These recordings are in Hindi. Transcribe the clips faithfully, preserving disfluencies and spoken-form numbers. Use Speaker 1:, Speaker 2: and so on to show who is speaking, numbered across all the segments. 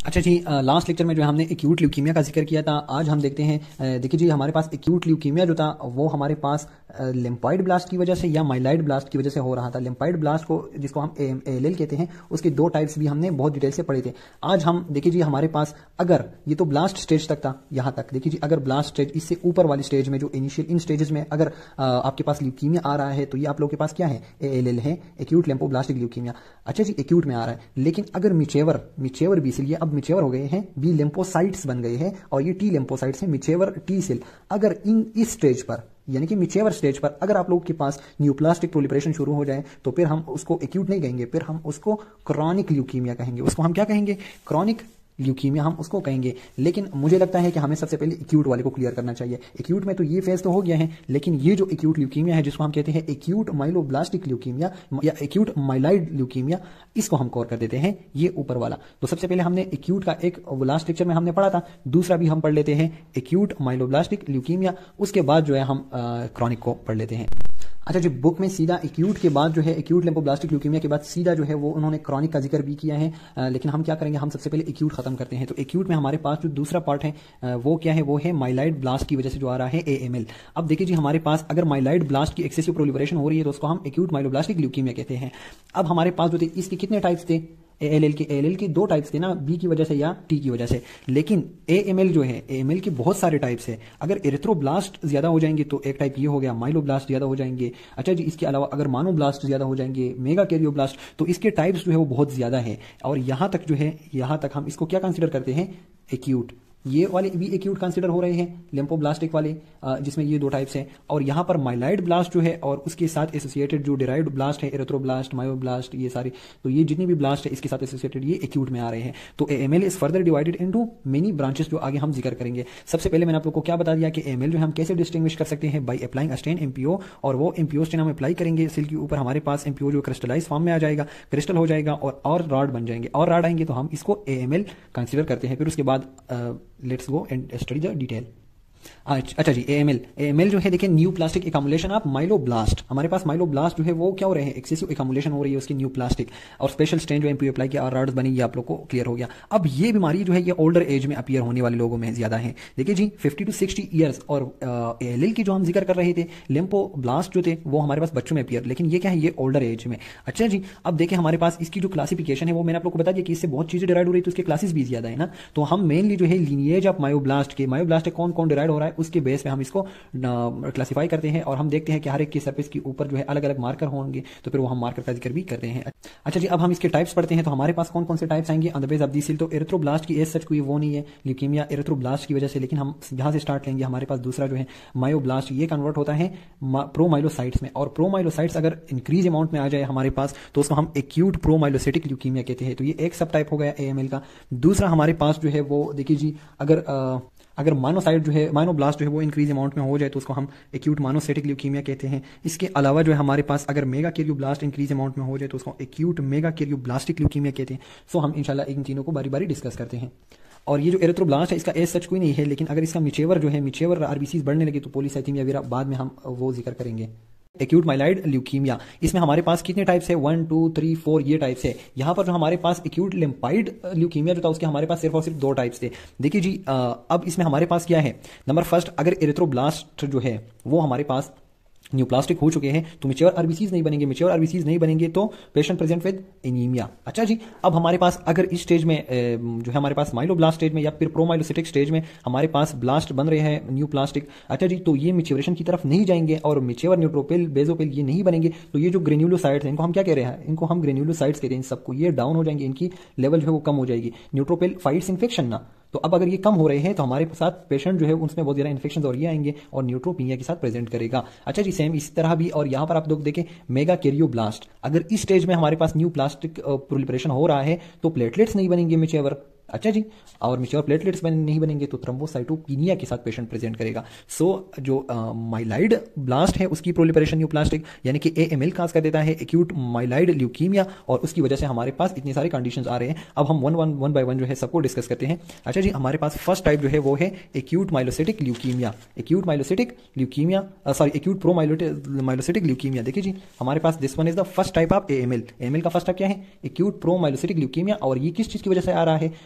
Speaker 1: अच्छा जी, लास्ट लेक्चर में जो है हमने एक्यूट ल्यूकीमिया का जिक्र किया था। आज हम देखते हैं, देखिए जी, हमारे पास एक्यूट ल्यूकीमिया जो था वो हमारे पास लिम्फॉइड ब्लास्ट की वजह से या माइलाइड ब्लास्ट की वजह से हो रहा था। लिम्फॉइड ब्लास्ट को जिसको हम एएलएल कहते हैं, उसके दो टाइप्स भी हमने बहुत डिटेल से पढ़े थे। आज हम देखिए जी, हमारे पास अगर ये तो ब्लास्ट स्टेज तक था, यहाँ तक देखिए जी, अगर ब्लास्ट स्टेज इससे ऊपर वाली स्टेज में जो इनिशियल इन स्टेजेस में अगर आपके पास ल्यूकीमिया आ रहा है तो ये आप लोगों के पास क्या है, एएलएल है, एक्यूट लिम्फोब्लास्टिक ल्यूकीमिया। अच्छा जी, एक्यूट में आ रहा है, लेकिन अगर मिचेवर मिचेवर बी सेल, ये अब मिचेवर हो गए हैं, बी लिम्फोसाइट्स बन गए हैं और ये टी लिम्फोसाइट्स हैं, मिचेवर टी सेल। अगर इन इस स्टेज पर यानी कि मिचेवर स्टेज पर अगर आप लोगों के पास न्यूप्लास्टिक प्रोलिफरेशन शुरू हो जाए तो फिर हम उसको एक्यूट नहीं कहेंगे, फिर हम उसको क्रॉनिक ल्यूकीमिया कहेंगे। उसको हम क्या कहेंगे, क्रॉनिक ल्यूकीमिया हम उसको कहेंगे। लेकिन मुझे लगता है कि हमें सबसे पहले एक्यूट वाले को क्लियर करना चाहिए। एक्यूट में तो ये फेज तो हो गया है, लेकिन ये जो एक्यूट ल्यूकीमिया है जिसको हम कहते हैं एक्यूट माइलोब्लास्टिक ल्यूकीमिया या एक्यूट माइलाइड ल्यूकीमिया, इसको हम कवर कर देते हैं ये ऊपर वाला। तो सबसे पहले हमने एक्यूट का एक लास्ट लेक्चर में हमने पढ़ा था, दूसरा भी हम पढ़ लेते हैं एक्यूट माइलोब्लास्टिक ल्यूकीमिया, उसके बाद जो है हम क्रॉनिक को पढ़ लेते हैं। अच्छा जी, बुक में सीधा एक्यूट के बाद जो है, एक्यूट लिम्फोब्लास्टिक ल्यूकीमिया के बाद सीधा जो है वो उन्होंने क्रॉनिक का जिक्र भी किया है। आ, लेकिन हम क्या करेंगे, हम सबसे पहले एक्यूट खत्म करते हैं। तो एक्यूट में हमारे पास जो दूसरा पार्ट है आ, वो क्या है, वो है माइलाइड ब्लास्ट की वजह से जो आ रहा है एएमएल। अब देखिए जी, हमारे पास अगर माइलाइड ब्लास्ट की एक्सेसिव प्रोलिफरेशन हो रही है तो उसको हम एक्यूट माइलोब्लास्टिक ल्यूकीमिया कहते हैं। अब हमारे पास जो थे इसके कितने टाइप्स थे, एएलएल के एएलएल के दो टाइप्स थे ना, बी की वजह से या टी की वजह से। लेकिन एएमएल जो है, एएमएल के बहुत सारे टाइप्स है। अगर एरिथ्रोब्लास्ट ज्यादा हो जाएंगे तो एक टाइप ये हो गया, माइलोब्लास्ट ज्यादा हो जाएंगे। अच्छा जी, इसके अलावा अगर मानोब्लास्ट ज्यादा हो जाएंगे, मेगा कैरियोब्लास्ट, तो इसके टाइप्स जो है वो बहुत ज्यादा है। और यहां तक जो है, यहां तक हम इसको क्या कंसिडर करते हैं, एक्यूट। ये वाले भी एक्यूट कंसीडर हो रहे हैं, लिम्फोब्लास्टिक वाले, जिसमें ये दो टाइप्स हैं। और यहाँ पर माइलाइड ब्लास्ट जो है और उसके साथ एसोसिएटेड जो डिराइव्ड ब्लास्ट है, एरिथ्रोब्लास्ट, मायोब्लास्ट, ये सारे, तो ये जितने भी ब्लास्ट है इसके साथ एसोसिएटेड ये एक्यूट में आ रहे हैं। तो AML is further divided into many branches, जो आगे हम जिक्र करेंगे। सबसे पहले मैंने आप लोगों को क्या बता दिया कि एएमएल जो हम कैसे डिस्टिंग्विश कर सकते हैं, by applying a stain MPO, और वो एमपीओ स्टेन हम अप्लाई करेंगे सेल के ऊपर। हमारे पास एमपीओ जो क्रिस्टलाइज फॉर्म में आ जाएगा, क्रिस्टल हो जाएगा और और रॉड बन जाएंगे, और रॉड आएंगे तो हम इसको एएमएल कंसीडर करते हैं। फिर उसके बाद let's go and study the detail. अच्छा जी, एएमएल एएमएल जो है, देखिए, neoplastic accumulation of myeloblast. हमारे पास माइलोब्लास्ट जो है वो क्या हो रहे हैं, एक्सेसिव एकामुलेशन हो रही है उसकी न्यू प्लास्टिक, और स्पेशल स्टेन जो एमपीओ अप्लाई किया और रॉड्स बनी, ये आप लोग को क्लियर हो गया। अब ये बीमारी जो है ये ओल्डर एज में अपीयर होने वाले लोगों में ज्यादा है। देखिए जी, फिफ्टी टू सिक्सटी ईयर्स, और एएलएल की जो हम जिक्र कर रहे थे, लिम्फोब्लास्ट जो थे वो हमारे पास बच्चों में अपीयर, लेकिन ये क्या है, ये ओल्डर एज में। अच्छा जी, अब देखिए हमारे पास इसकी जो क्लासिफिकेशन है वो मैंने आप लोग को बता दिया कि इससे बहुत चीजें डिराइड हो रही है, तो उसके क्लासेस भी ज्यादा है ना। तो हम मेनली जो है लीनिएज ऑफ मायोब्लास्ट के, मायोब्लास्ट कौन कौन डिराइड हो रहा है उसके बेस पे हम इसको क्लासिफाई करते हैं, और हम देखते हैं कि हर एक की सरफेस के ऊपर जो है अलग अलग मार्कर होंगे, तो फिर वो हम मार्कर का जिक्र भी करते हैं। अच्छा जी, अब हम इसके टाइप्स पढ़ते हैं। तो हमारे पास कौन कौन से टाइप्स आएंगे on the base of this cell. तो एरिथ्रोब्लास्ट की एज सच कोई वो नहीं है ल्यूकीमिया एरिथ्रोब्लास्ट की वजह से, लेकिन हम यहां से स्टार्ट लेंगे। हमारे पास दूसरा जो है मायोब्लास्ट, ये कन्वर्ट होता है प्रोमाइलोसाइट्स में, और प्रोमाइलोसाइट्स अगर इंक्रीज अमाउंट में आ जाए हमारे पास तो उसको हम एक्यूट प्रोमाइलोसिटिक ल्यूकीमिया कहते हैं। तो ये एक सब टाइप हो गया एएमएल का। दूसरा हमारे पास जो है वो देखिए जी, अगर आ, अगर मानोसाइट जो है, माइनोब्लास्ट जो है वो इंक्रीज अमाउंट में हो जाए तो उसको हम एक्यूट मानोसाइटिक ल्यूकीमिया कहते हैं। इसके अलावा जो है हमारे पास अगर मेगा कैरियोब्लास्ट इंक्रीज अमाउंट में हो जाए तो उसको एक्यूट मेगा कैरियोब्लास्टिक ल्यूकीमिया कहते हैं। सो हम इंशाल्लाह इन तीनों को बारी बारी डिस्कस करते हैं। और ये जो एरिथ्रोब्लास्ट है इसका एज सच कोई नहीं है, लेकिन अगर इसका मिचेवर जो है, मिचेवर आरबीसीज बढ़ने लगे तो पॉलीसाइथेमिया वगैरह बाद में हम वो जिक्र करेंगे। एक्यूट माइलाइड ल्यूकीमिया, इसमें हमारे पास कितने टाइप्स है, वन टू थ्री फोर ये टाइप्स है। यहाँ पर जो हमारे पास एक्यूट लिम्फाइड ल्यूकीमिया जो था उसके हमारे पास सिर्फ और सिर्फ दो टाइप्स थे। देखिए जी, आ, अब इसमें हमारे पास क्या है, नंबर फर्स्ट, अगर एरिथ्रोब्लास्ट जो है वो हमारे पास न्यू प्लास्टिक हो चुके हैं तो मिच्योर आरबीसीज नहीं बनेंगे, मिच्योर आरबीसीज नहीं बनेंगे तो पेशेंट प्रेजेंट विद एनीमिया। अच्छा जी, अब हमारे पास अगर इस स्टेज में जो है हमारे पास माइलोब्लास्ट स्टेज में या फिर प्रोमाइलोसिटिक स्टेज में हमारे पास ब्लास्ट बन रहे हैं न्यू प्लास्टिक, अच्छा जी, तो ये मिच्योरेशन की तरफ नहीं जाएंगे और मिच्योर न्यूट्रोपिल बेजोपिल ये नहीं बनेंगे, तो ये जो ग्रेन्युलोसाइट्स हैं इनको हम क्या कह रहे हैं, इनको हम ग्रेन्युलोसाइट्स कहते हैं। इन सबको ये डाउन हो जाएंगे, इनकी लेवल जो है वो कम हो जाएगी। न्यूट्रोपिल फाइट्स इन्फेक्शन ना, तो अब अगर ये कम हो रहे हैं तो हमारे साथ पेशेंट जो है उसमें बहुत ज्यादा इन्फेक्शन और ये आएंगे और न्यूट्रोपिनिया के साथ प्रेजेंट करेगा। अच्छा जी, सेम इसी तरह भी, और यहां पर आप लोग देखें मेगा कैरियोब्लास्ट, अगर इस स्टेज में हमारे पास न्यू प्लास्टिक प्रोलिफरेशन हो रहा है तो प्लेटलेट्स नहीं बनेंगे मिच्योर। अच्छा जी, और मिच्योर प्लेटलेट्स बन, नहीं बनेंगे तो थ्रोम्बोसाइटोपिनिया के साथ पेशेंट प्रेजेंट करेगा। सो so, जो माइलाइड ब्लास्ट है उसकी प्रोलिफरेशन न्यू प्लास्टिक यानी कि एएमएल काज कर देता है एक्यूट माइलाइड ल्यूकीमिया, और उसकी वजह से हमारे पास इतने सारे कंडीशंस आ रहे हैं। अब हम one one one by one जो है सबको डिस्कस करते हैं। अच्छा जी, हमारे पास फर्स्ट टाइप जो है वो है acute myelocytic leukaemia. Acute myelocytic leukaemia sorry acute promyelocytic leukaemia. देखिए जी, हमारे पास this one is the first type of AML. AML का फर्स्ट टाइप क्या है, एक्यूट प्रो माइलोसिटिक ल्यूकीमिया, और ये किस चीज की वजह से आ रहा है,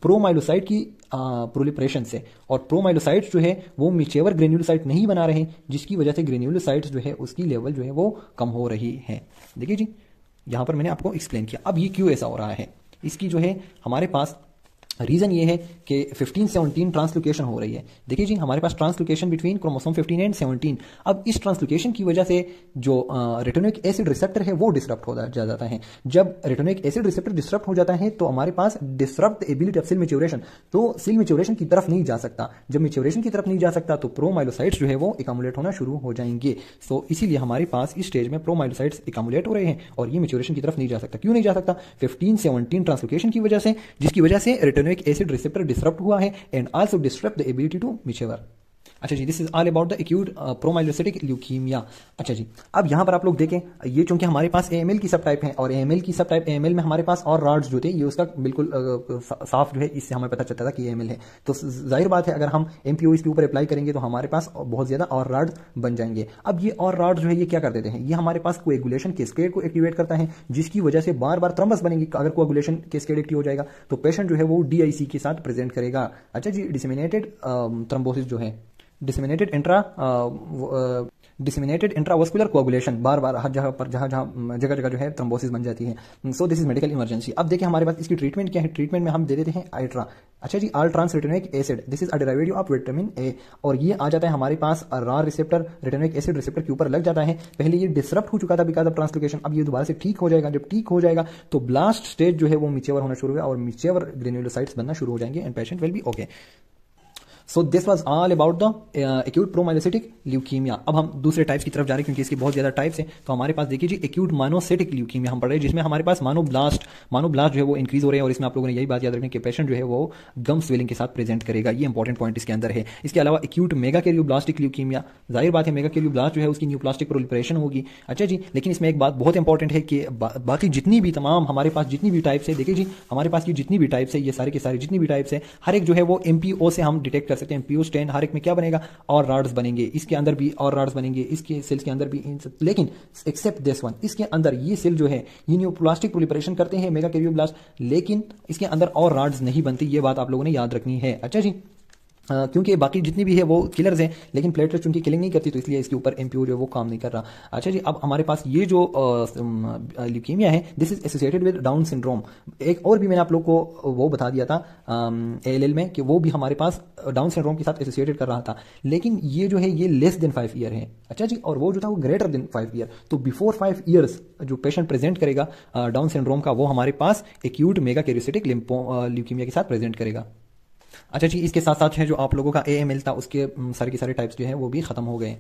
Speaker 1: प्रोमाइलोसाइट की प्रोलिफरेशन से, और प्रोमाइलोसाइट्स जो है वो मिचेवर ग्रेन्युलोसाइट नहीं बना रहे, जिसकी वजह से ग्रेन्युलोसाइट्स जो है उसकी लेवल जो है वो कम हो रही है। देखिए जी, यहां पर मैंने आपको एक्सप्लेन किया। अब ये क्यों ऐसा हो रहा है, इसकी जो है हमारे पास रीजन ये है कि फिफ्टीन सेवनटीन ट्रांसलोकेशन हो रही है। देखिए जी, हमारे पास translocation between chromosome fifteen and seventeen. अब इस ट्रांसलोकेशन की वजह से जो रेटिनोइक एसिड रिसेप्टर है वो डिसरप्ट हो जा जाता है। जब रेटिनोइक एसिड रिसेप्टर डिसरप्ट हो जाता है तो हमारे पास disrupt ability of cell maturation, तो सेल मैच्योरेशन की तरफ नहीं जा सकता। जब मैच्योरेशन की तरफ नहीं जा सकता तो प्रोमाइलोसाइट्स जो है वो एकामुलेट होना शुरू हो जाएंगे। सो इसीलिए हमारे पास इस स्टेज में प्रोमाइलोसाइट्स एकामुलेट हो रहे हैं और ये मैच्योरेशन की तरफ नहीं जा सकता। क्यों नहीं जा सकता? फिफ्टीन सेवनटीन ट्रांसलोकेशन की वजह से, जिसकी वजह से रेटिनोइक एसिड रिसेप्टर डिसरप्ट हुआ है and also disrupt the ability to mature. अच्छा जी, this is all about the acute promyelocytic leukaemia. अच्छा जी, अब यहां पर आप लोग देखें, ये चूंकि हमारे पास एएमएल की सब टाइप है और एएमएल की सब टाइप एएमएल में हमारे पास और रॉड्स जो थे ये उसका बिल्कुल uh, साफ जो है, इससे हमें पता चलता था कि एएमएल है। तो जाहिर बात है अगर हम एमपीओ इसके ऊपर अप्लाई करेंगे तो हमारे पास बहुत ज्यादा और रॉड्स बन जाएंगे। अब ये और रॉड्स जो है ये क्या कर देते हैं, ये हमारे पास कोएगुलेशन कैस्केड को एक्टिवेट करता है, जिसकी वजह से बार बार थ्रम्बस बनेंगे। अगर कोएगुलेशन कैस्केड एक्टिव हो जाएगा तो पेशेंट जो है वो डीआईसी के साथ प्रेजेंट करेगा। अच्छा जी, डिसेमिनेटेड थ्रोम्बोसिस जो है, disseminated intra disseminated intravascular coagulation, बार बार हर जगह पर जहां जहां जगह जगह जो है थ्रोम्बोसिस बन जाती है। So this is medical emergency. अब देखिए हमारे पास इसकी ट्रीटमेंट क्या है। ट्रीटमेंट में हम दे देते हैं आइट्रा। अच्छा जी, all trans retinoic acid, this is a derivative of vitamin A, और ये आ जाता है हमारे पास रार रिसेप्टर रेटिनोइक एसिड रिसेप्टर के ऊपर लग जाता है। पहले ये डिसरप्ट हो चुका था बिकॉज ऑफ ट्रांसलोकेशन, अब ये दोबारा से ठीक हो जाएगा। जब ठीक हो जाएगा तो ब्लास्ट स्टेज जो है वो मिचेवर होना शुरू होगा और मिचेवर ग्रेन्युलोसाइट्स बनना शुरू हो जाएंगे and patient will be okay. So this was all about the acute promyelocytic leukaemia. अब हम दूसरे टाइप्स की तरफ जा रहे हैं क्योंकि इसकी बहुत ज्यादा टाइप्स हैं। तो हमारे पास देखिए जी, एक्यूट मानोसाइटिक ल्यूकीमिया हम पढ़ रहे हैं, जिसमें हमारे पास मानोब्लास्ट मानोब्लास्ट जो है वो इंक्रीज हो रहे हैं, और इसमें आप लोगों ने यही बात याद रखनी कि पेशेंट जो है वो गम स्वेलिंग के साथ प्रेजेंट करेगा। ये इंपॉर्टेंट पॉइंट इसके अंदर है। इसके अलावा एक्यूट मेगाकैरियोब्लास्टिक ल्यूकीमिया, जाहिर बात है मेगाकैरियोब्लास्ट जो है उसकी न्यूप्लास्टिक प्रोलिफरेशन होगी। अच्छा जी, लेकिन इसमें एक बात बहुत इंपॉर्टेंट है कि बा, बाकी जितनी भी तमाम हमारे पास जितनी भी टाइप्स है, देखिए जी हमारे पास की जितनी भी टाइप्स है, ये सारे के सारे जितनी भी टाइप्स है, हर एक जो है वो एमपीओ से हम डिटेक्ट कर सकते हैं। एमपीओ स्टैंड हर एक में क्या बनेगा, और रॉड्स बनेंगे, इसके अंदर भी और रॉड्स बनेंगे, इसके सेल्स के अंदर भी। लेकिन एक्सेप्ट दिस वन, इसके अंदर ये सेल जो है ये न्यूप्लास्टिक प्रोलिफरेशन करते हैं मेगाकैरियोब्लास्ट, लेकिन इसके अंदर और रॉड्स नहीं बनती। ये बात आप लोगों ने याद रखनी है। अच्छा जी, Uh, क्योंकि बाकी जितनी भी है वो किलर्स हैं, लेकिन प्लेटलेट्स उनकी किलिंग नहीं करती, तो इसलिए इसके ऊपर एमपीओ जो है वो काम नहीं कर रहा। अच्छा जी, अब हमारे पास ये जो ल्यूकीमिया है, this is associated with Down syndrome. एक और भी मैंने आप लोग को वो बता दिया था एएलएल में कि वो भी हमारे पास डाउन सिंड्रोम के साथ एसोसिएटेड कर रहा था, लेकिन ये जो है ये लेस देन फाइव ईयर है। अच्छा जी, और वो जो था वो ग्रेटर देन फाइव ईयर। तो बिफोर फाइव ईयर्स जो पेशेंट प्रेजेंट करेगा डाउन सिंड्रोम का, वो हमारे पास एक्यूट मेगाकैरियोसाइटिक ल्यूकीमिया के साथ प्रेजेंट करेगा। अच्छा जी, इसके साथ साथ है जो आप लोगों का एएमएल था, उसके सारे के सारे टाइप्स जो है वो भी खत्म हो गए।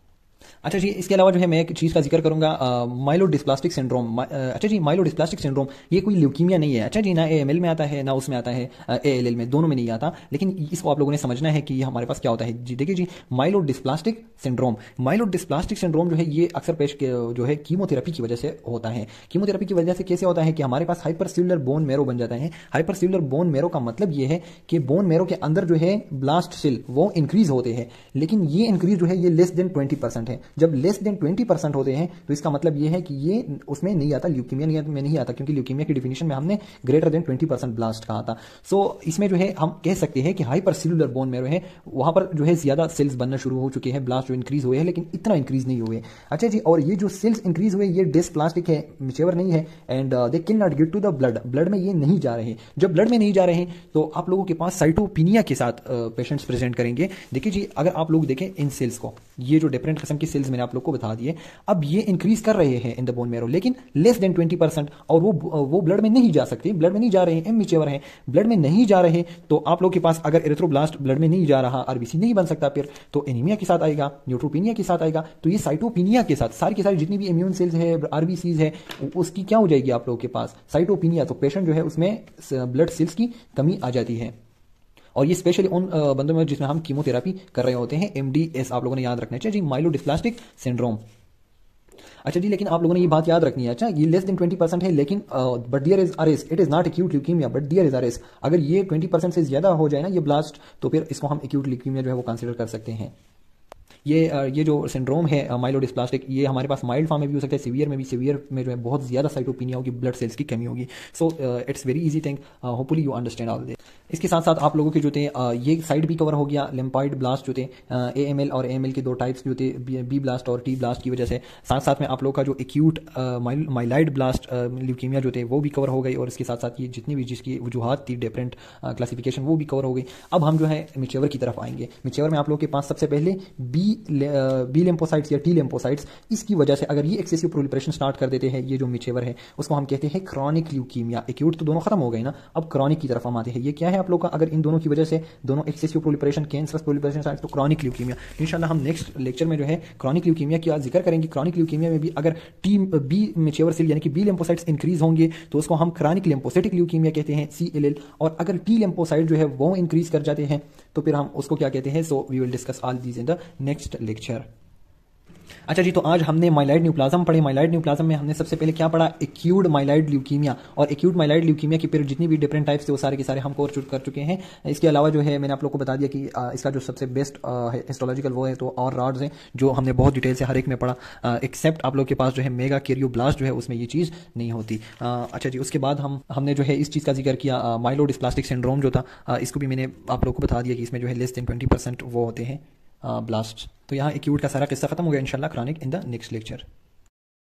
Speaker 1: अच्छा जी, इसके अलावा जो है मैं एक चीज़ का जिक्र करूंगा, माइलोडिस्प्लास्टिक सिंड्रोम। अच्छा जी, माइलोडिस्प्लास्टिक सिंड्रोम ये कोई ल्यूकीमिया नहीं है। अच्छा जी, ना एएमएल में आता है ना उसमें आता है एएलएल में, दोनों में नहीं आता, लेकिन इसको आप लोगों ने समझना है कि ये हमारे पास क्या होता है। जी देखिए जी, माइलोडिस्प्लास्टिक सिंड्रोम माइलोडिस्प्लास्टिक सिंड्रोम जो है ये अक्सर पेश जो है कीमोथेरेपी की वजह से होता है। कीमोथेरेपी की वजह से कैसे होता है कि हमारे पास हाइपरसेल्युलर बोन मैरो बन जाता है। हाइपरसेल्युलर बोन मैरो का मतलब ये है कि बोन मैरो के अंदर जो है ब्लास्ट सेल वो इंक्रीज होते हैं, लेकिन ये इंक्रीज जो है ये लेस देन ट्वेंटी परसेंट है। जब लेस देन ट्वेंटी परसेंट होते हैं तो इसका मतलब ये है कि ये उसमें नहीं आता, ल्यूकीमिया नहीं, में नहीं आता, क्योंकि ल्यूकीमिया की डिफिनेशन में हमने greater than twenty percent blast कहा था। सो so, इसमें जो है हम कह सकते हैं कि हाइपरसेल्युलर बोन मैरो है, वहां पर जो है ज्यादा सेल्स बनना शुरू हो चुके हैं, ब्लास्ट जो इंक्रीज हुए हैं, लेकिन इतना इंक्रीज नहीं हुए। अच्छा जी, और ये जो सेल्स इंक्रीज हुए ये डिस्प्लास्टिक है, मिचेवर नहीं है, and they can not get to the blood, blood में ये नहीं जा रहे। जब ब्लड में नहीं जा रहे तो आप लोगों के पास साइटोपिनिया के साथ पेशेंट्स uh, प्रेजेंट करेंगे। देखिए जी, अगर आप लोग देखें इन सेल्स को, ये जो डिफरेंट किस्म की सेल्स मैंने आप लोग को बता दिए, अब ये इंक्रीज कर रहे हैं इन द बोन मैरो, लेकिन लेस देन ट्वेंटी परसेंट, और वो वो ब्लड में नहीं जा सकते, ब्लड में नहीं जा रहे हैं, इमैच्योर हैं, ब्लड में नहीं जा रहे, तो आप लोग के पास अगर एरिथ्रोब्लास्ट ब्लड में नहीं जा रहा, आरबीसी नहीं बन सकता, फिर तो एनीमिया के साथ आएगा, न्यूट्रोपिनिया के साथ आएगा। तो ये साइटोपिनिया के साथ सारी की सारी जितनी भी इम्यून सेल्स है, आरबीसीज है, उसकी क्या हो जाएगी आप लोगों के पास, साइटोपिनिया। तो पेशेंट जो है उसमें ब्लड सेल्स की कमी आ जाती है, और ये स्पेशली उन बंदों में जिसमें हम कीमोथेरेपी कर रहे होते हैं। एमडीएस आप लोगों ने याद रखना चाहिए जी, माइलोडिस्प्लास्टिक सिंड्रोम। अच्छा जी, लेकिन आप लोगों ने ये बात याद रखनी है। अच्छा, ये लेस देन ट्वेंटी परसेंट है, लेकिन but there is a risk, it is not acute leukaemia but there is a risk. अगर ये ट्वेंटी परसेंट से ज्यादा हो जाए ना ये ब्लास्ट, तो फिर इसको हम एक्यूट ल्यूकीमिया जो है वो कंसिडर कर सकते हैं। ये ये जो सिंड्रोम है माइलोडिस्प्लास्टिक, ये हमारे पास माइल्ड फॉर्म में भी हो सकता है, सीवियर में भी। सीवियर में जो है बहुत ज़्यादा साइटोपिनिया होगी, ब्लड सेल्स की कमी होगी। So it's very easy thing, hopefully you understand all this. इसके साथ साथ आप लोगों के जो थे ये साइड भी कवर हो गया, लिम्फॉइड ब्लास्ट जो थे, ए एम एल और ए एम एल के दो टाइप्स जो थे, बी ब्लास्ट और टी ब्लास्ट की वजह से। साथ साथ में आप लोगों का जो एक्यूट माइलाइड ब्लास्ट ल्यूकीमिया जो थे वो भी कवर हो गई, और इसके साथ साथ ये जितनी भी जिसकी वजूहत थी डिफरेंट क्लासिफिकेशन वो भी कवर हो गई। अब हम जो है मिचेवर की तरफ आएंगे। मिचेवर में आप लोगों के पास सबसे पहले बी बी लिम्फोसाइट्स या टी लिम्फोसाइट्स, इसकी वजह से अगर ये एक्सेसिव प्रोलिफरेशन स्टार्ट कर देते हैं, ये जो मिचेवर है उसको हम कहते हैं क्रॉनिक ल्यूकीमिया। एक्यूट तो दोनों खत्म हो गए ना, अब क्रॉनिक की तरफ हम आते हैं। ये क्या है आप लोग का, अगर इन दोनों की वजह से दोनों excessive proliferation, cancerous proliferation start, तो क्रॉनिक ल्यूकीमिया। इंशाल्लाह हम नेक्स्ट लेक्चर में जो है क्रॉनिक ल्यूकीमिया का जिक्र करेंगे। क्रॉनिक ल्यूकीमिया में भी अगर टी बी मिचेवर सेल यानी कि बी लिम्फोसाइट्स इंक्रीज होंगे तो उसको हम क्रॉनिक लिम्फोसाइटिक ल्यूकीमिया कहते हैं, सी एल एल। और अगर टी लिम्फोसाइट जो है वो इंक्रीज कर जाते हैं तो फिर हम उसको क्या कहते हैं। So we will discuss all these in the next lecture. अच्छा जी, तो आज हमने माइलाइड न्यूप्लाज्म पढ़े। माइलाइड न्यूप्लाज्म में हमने सबसे पहले क्या पढ़ा, एक्यूट माइलाइड ल्यूकीमिया। और एक्यूट माइलाइड ल्यूकीमिया की फिर जितनी भी डिफरेंट टाइप्स थे वो सारे के सारे हम कवर कर चुके हैं। इसके अलावा जो है मैंने आप लोग को बता दिया कि इसका जो सबसे बेस्ट हिस्टोलॉजिकल वो है तो और रॉड्स हैं जो हमने बहुत डिटेल से हर एक में पढ़ा, एक्सेप्ट आप लोग के पास जो है मेगा कैरियो ब्लास्ट जो है उसमें ये चीज़ नहीं होती। अच्छा जी, उसके बाद हम हमने जो है इस चीज़ का जिक्र किया, माइलोडिस्प्लास्टिक सिंड्रोम जो था, इसको भी मैंने आप लोग को बता दिया कि इसमें जो है लेस देन ट्वेंटी परसेंट वो होते हैं ब्लास्ट। तो यहाँ एक्यूट का सारा किस्सा खत्म हो गया। इंशाल्लाह chronic in the next lecture.